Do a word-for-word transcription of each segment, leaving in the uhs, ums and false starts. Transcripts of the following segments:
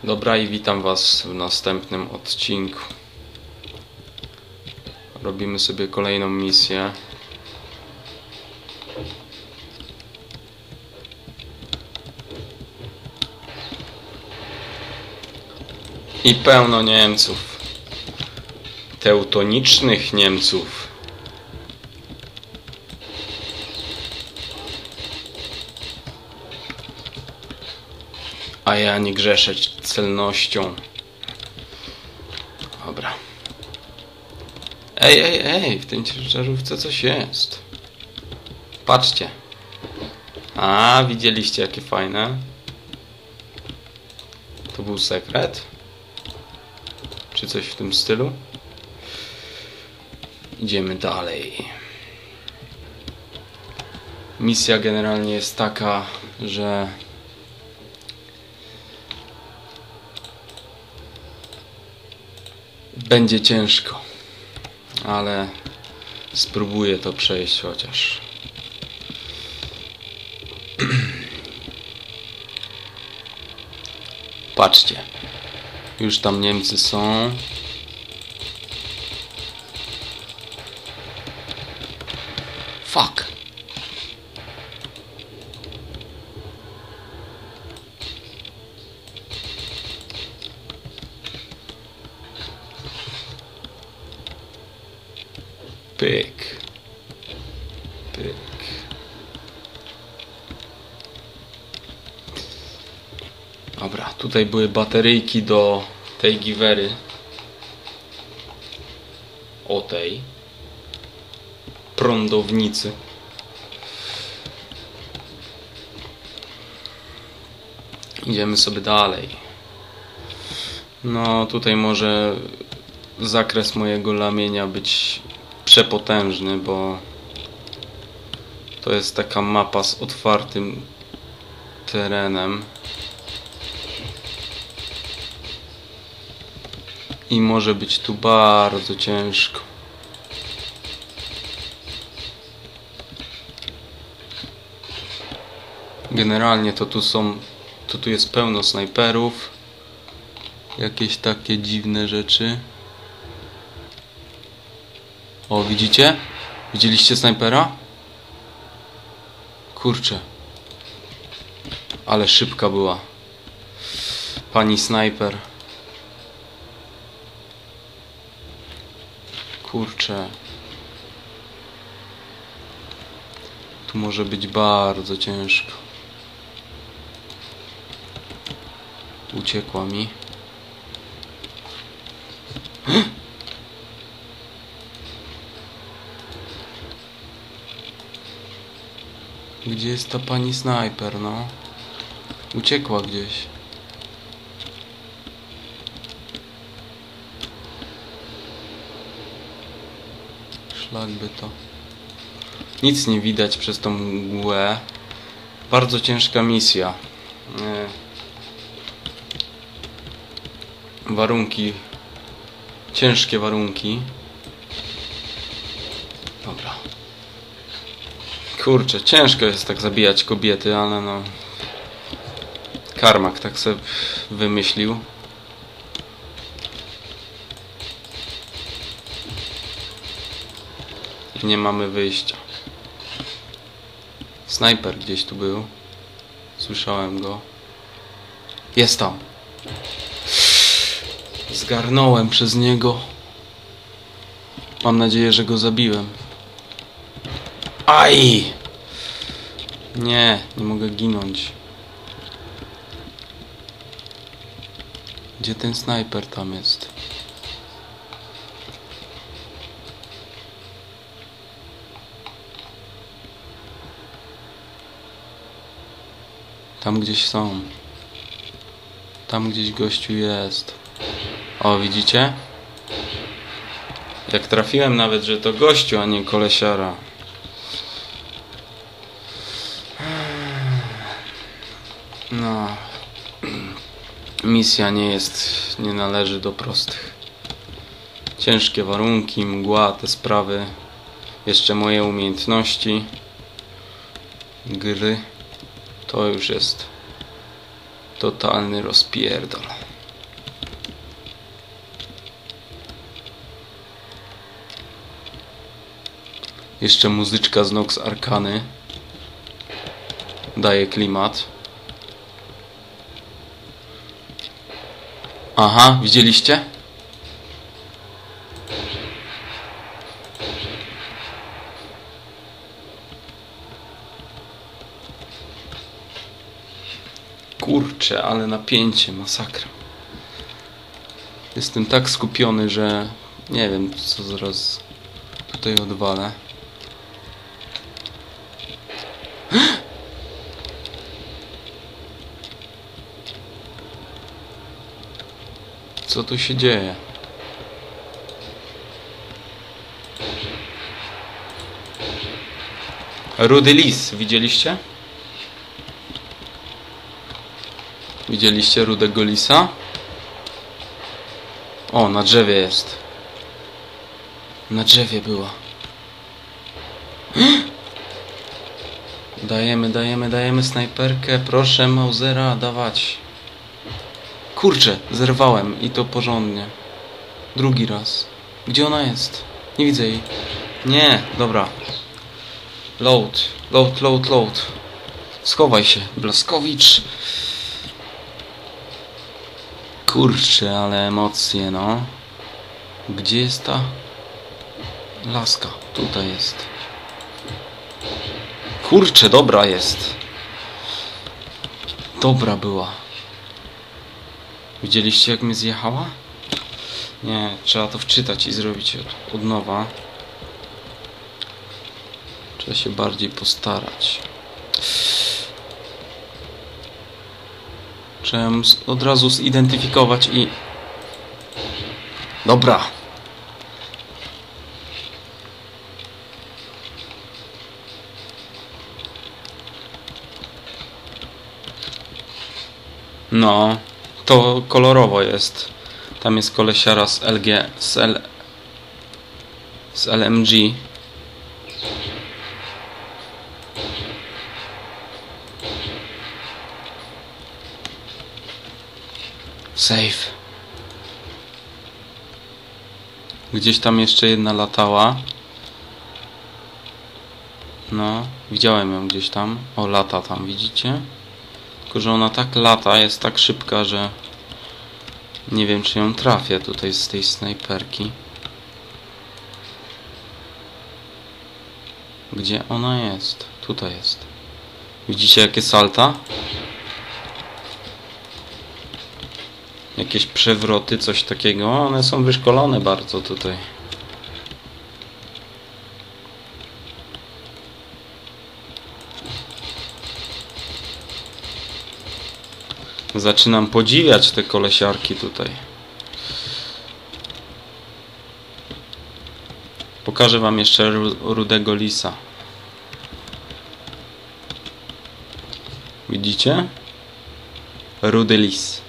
Dobra, i witam was w następnym odcinku. Robimy sobie kolejną misję. I pełno Niemców. Teutonicznych Niemców. A ja nie grzeszę celnością. Dobra. Ej, ej, ej, w tej ciężarówce coś jest. Patrzcie. A, widzieliście jakie fajne? To był sekret? Czy coś w tym stylu? Idziemy dalej. Misja generalnie jest taka, że będzie ciężko, ale spróbuję to przejść chociaż. Patrzcie, już tam Niemcy są. Fuck. Pyk. Pyk. Dobra, tutaj były bateryjki do tej giwery. O tej prądownicy. Idziemy sobie dalej. No tutaj może zakres mojego lamienia być przepotężny, bo to jest taka mapa z otwartym terenem i może być tu bardzo ciężko. Generalnie to tu są, to tu jest pełno snajperów, jakieś takie dziwne rzeczy. O, widzicie? Widzieliście snajpera? Kurczę. Ale szybka była pani snajper. Kurczę. Tu może być bardzo ciężko. Uciekła mi. Gdzie jest ta pani snajper, no? Uciekła gdzieś. Szlak by to. Nic nie widać przez tą mgłę. Bardzo ciężka misja. Nie. Warunki. Ciężkie warunki. Dobra. Kurczę, ciężko jest tak zabijać kobiety, ale no... Karmak tak sobie wymyślił. I nie mamy wyjścia. Snajper gdzieś tu był. Słyszałem go. Jest tam. Zgarnąłem przez niego. Mam nadzieję, że go zabiłem. Aj! Nie, nie mogę ginąć. Gdzie ten snajper tam jest? Tam gdzieś są. Tam gdzieś gościu jest. O, widzicie? Jak trafiłem nawet, że to gościu, a nie kolesiara. No. Misja nie jest, nie należy do prostych. Ciężkie warunki, mgła, te sprawy. Jeszcze moje umiejętności gry. To już jest totalny rozpierdol. Jeszcze muzyczka z Nox Arkany daje klimat. Aha, widzieliście? Kurczę, ale napięcie, masakra. Jestem tak skupiony, że nie wiem, co zaraz tutaj odwalę. Co tu się dzieje? Rudy lis, widzieliście? Widzieliście rudego lisa? O, na drzewie jest. Na drzewie była. Dajemy, dajemy, dajemy snajperkę. Proszę, Mausera, dawać. Kurczę, zerwałem i to porządnie. Drugi raz. Gdzie ona jest? Nie widzę jej. Nie, dobra. Load, load, load, load. Schowaj się, Blaskowicz. Kurczę, ale emocje, no. Gdzie jest ta laska? Tutaj jest. Kurczę, dobra jest. Dobra była. Widzieliście, jak mnie zjechała? Nie, trzeba to wczytać i zrobić od, od nowa. Trzeba się bardziej postarać. Trzeba ją od razu zidentyfikować i... Dobra. No, to kolorowo jest. Tam jest kolesiara z L G, z L... z L M G. Safe. Gdzieś tam jeszcze jedna latała. No, widziałem ją gdzieś tam. O, lata tam, widzicie? Tylko, że ona tak lata, jest tak szybka, że nie wiem, czy ją trafię tutaj z tej snajperki. Gdzie ona jest? Tutaj jest. Widzicie, jakie salta? Jakieś przewroty, coś takiego. One są wyszkolone bardzo tutaj. Zaczynam podziwiać te kolesiarki tutaj. Pokażę wam jeszcze rudego lisa. Widzicie? Rudy lis.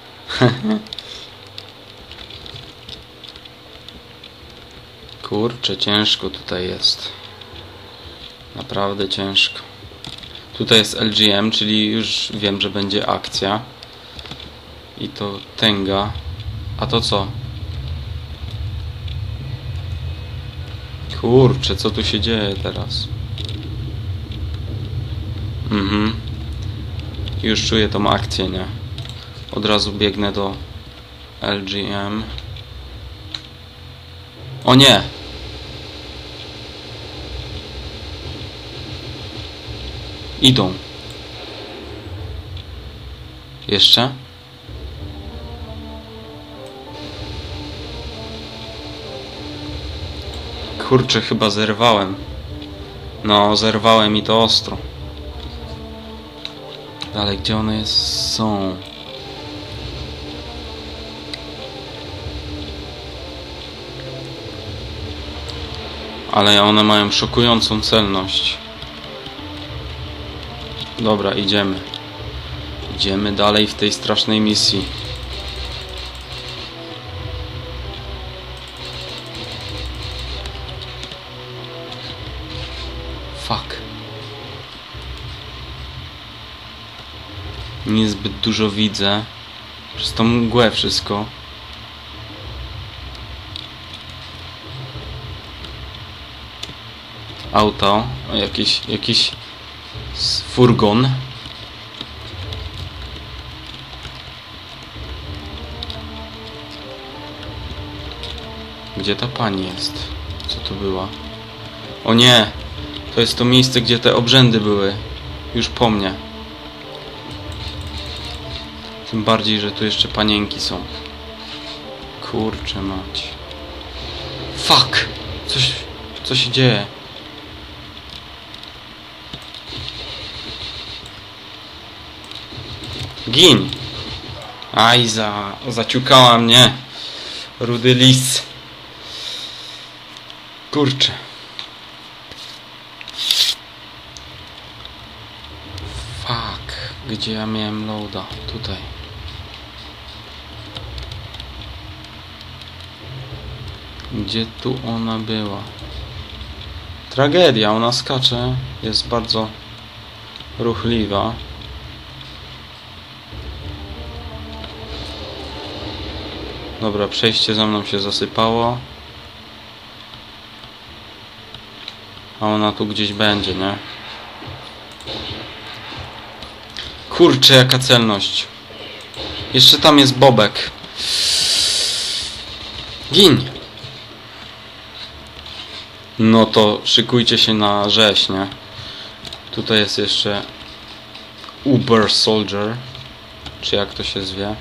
Kurczę, ciężko tutaj jest. Naprawdę ciężko. Tutaj jest L G M, czyli już wiem, że będzie akcja. I to tęga. A to co? Kurczę, co tu się dzieje teraz? Mhm. Już czuję tą akcję, nie? Od razu biegnę do L G M. O nie! Idą. Jeszcze? Kurczę, chyba zerwałem. No, zerwałem i to ostro. Ale gdzie one jest? Są. Ale one mają szokującą celność. Dobra, idziemy. Idziemy dalej w tej strasznej misji. Fuck. Niezbyt dużo widzę. Przez tą mgłę wszystko. auto, jakiś, jakiś furgon. Gdzie ta pani jest? Co to była? O nie! To jest to miejsce, gdzie te obrzędy były. Już po mnie. Tym bardziej, że tu jeszcze panienki są. Kurczę mać. Fuck! Coś... Co się dzieje? Gin! Aj, za... zaciukała mnie. Rudy lis. Kurczę. Fuck. Gdzie ja miałem loada? Tutaj. Gdzie tu ona była? Tragedia, ona skacze. Jest bardzo ruchliwa. Dobra, przejście za mną się zasypało. A ona tu gdzieś będzie, nie? Kurczę, jaka celność. Jeszcze tam jest Bobek. Gin! No to szykujcie się na rzeź, nie? Tutaj jest jeszcze Uber Soldier. Czy jak to się zwie?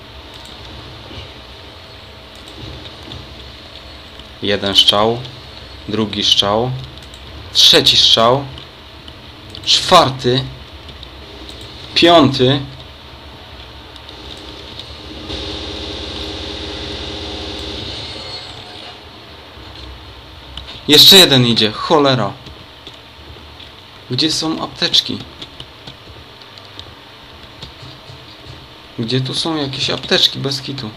Jeden strzał. Drugi strzał. Trzeci strzał. Czwarty. Piąty. Jeszcze jeden idzie. Cholera. Gdzie są apteczki? Gdzie tu są jakieś apteczki bez kitu?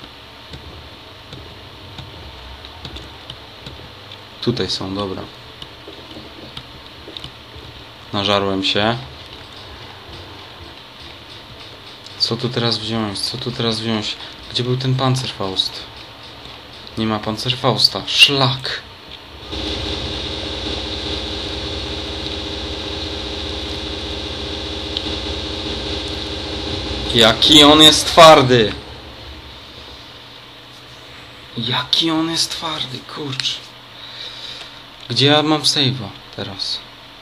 Tutaj są, dobra. Nażarłem się. Co tu teraz wziąć? Co tu teraz wziąć? Gdzie był ten Panzerfaust? Nie ma Panzerfausta. Szlak! Jaki on jest twardy! Jaki on jest twardy, kurcz. Gdzie ja mam save'a teraz?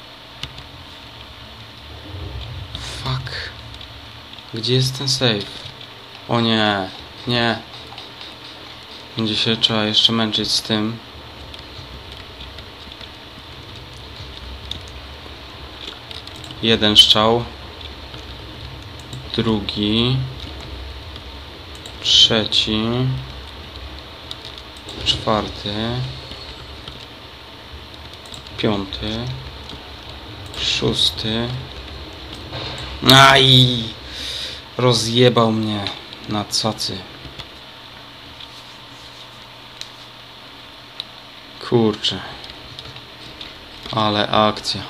Fuck. Gdzie jest ten save? O nie, nie. Będzie się trzeba jeszcze męczyć z tym. Jeden strzał. Drugi. Trzeci. Czwarty. Piąty. Szósty. Aj! Rozjebał mnie na cacy. Kurczę. Ale akcja.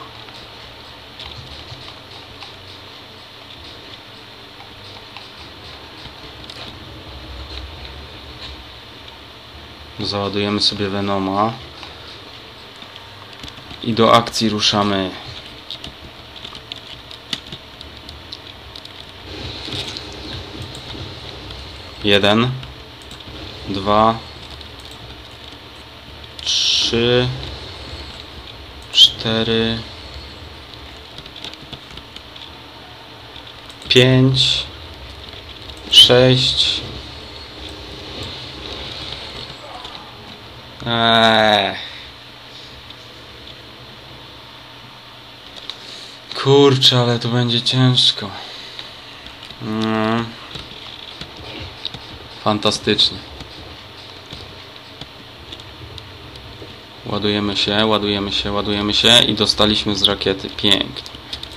Załadujemy sobie Venoma. I do akcji ruszamy. Jeden, dwa, trzy, cztery, pięć, sześć. Eee. Kurczę, ale to będzie ciężko. Mm. Fantastycznie. Ładujemy się, ładujemy się, ładujemy się i dostaliśmy z rakiety. Pięknie.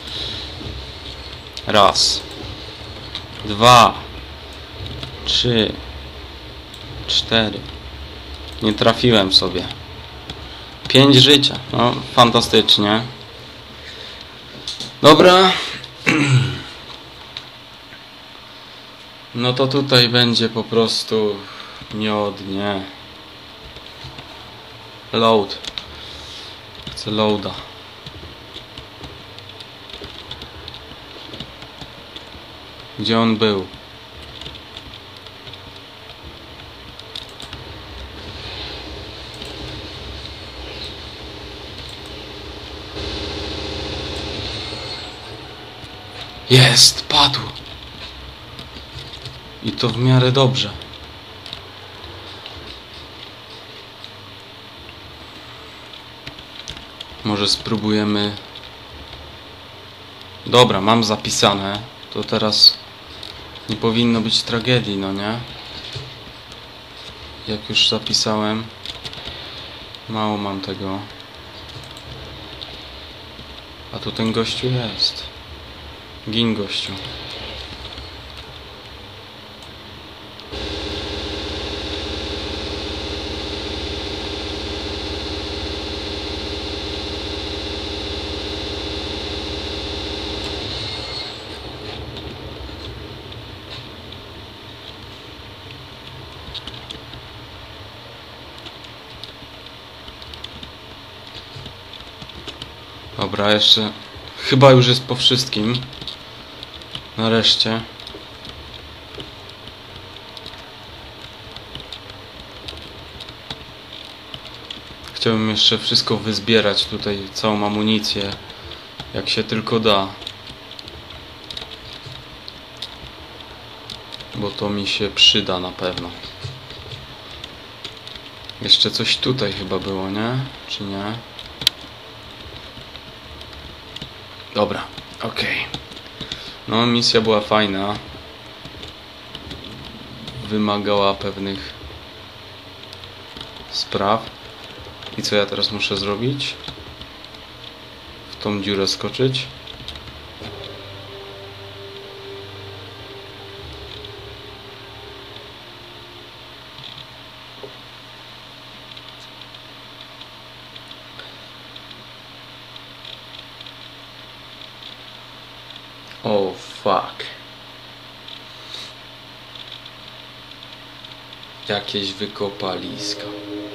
Raz. Dwa. Trzy. Cztery. Nie trafiłem sobie. Pięć życia. No, fantastycznie. Dobra. No to tutaj będzie po prostu miodnie. Load. Chcę loada. Gdzie on był? Jest! Padł! I to w miarę dobrze. Może spróbujemy... Dobra, mam zapisane. To teraz nie powinno być tragedii, no nie? Jak już zapisałem, mało mam tego. A tu ten gościu jest. Gin, gościu. Dobra, jeszcze... Chyba już jest po wszystkim. Nareszcie. Chciałbym jeszcze wszystko wyzbierać tutaj, całą amunicję, jak się tylko da. Bo to mi się przyda na pewno. Jeszcze coś tutaj chyba było, nie? Czy nie? Dobra, okej. Okay. No, misja była fajna. Wymagała pewnych spraw. I co ja teraz muszę zrobić? W tą dziurę skoczyć. Oh fuck. Jakieś wykopaliska.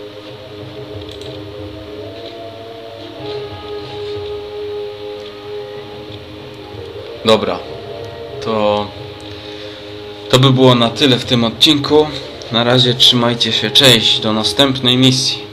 Dobra. To... To by było na tyle w tym odcinku. Na razie trzymajcie się. Cześć. Do następnej misji.